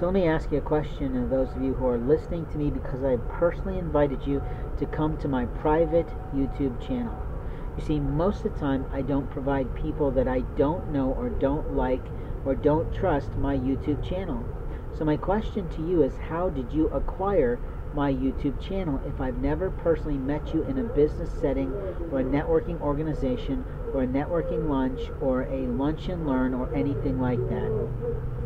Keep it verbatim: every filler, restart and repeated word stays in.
So let me ask you a question, and those of you who are listening to me, because I personally invited you to come to my private YouTube channel. You see, most of the time I don't provide people that I don't know or don't like or don't trust my YouTube channel. So my question to you is, how did you acquire my YouTube channel if I've never personally met you in a business setting or a networking organization or a networking lunch or a lunch and learn or anything like that?